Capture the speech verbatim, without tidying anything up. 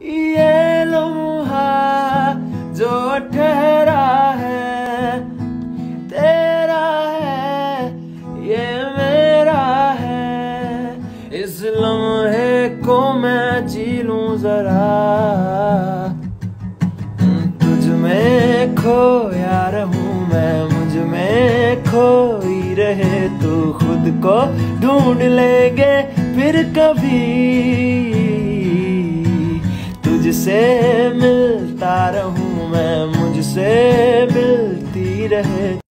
ये लम्हा जो ठहरा है तेरा है, ये मेरा है। इस लम्हे को मैं जी लूं जरा, तुझ में खोया रहूं मैं, मुझ में खोई रहे तू। खुद को ढूंढ लेंगे फिर कभी, तुझसे मिलता रहूं मैं, मुझसे मिलती रहे।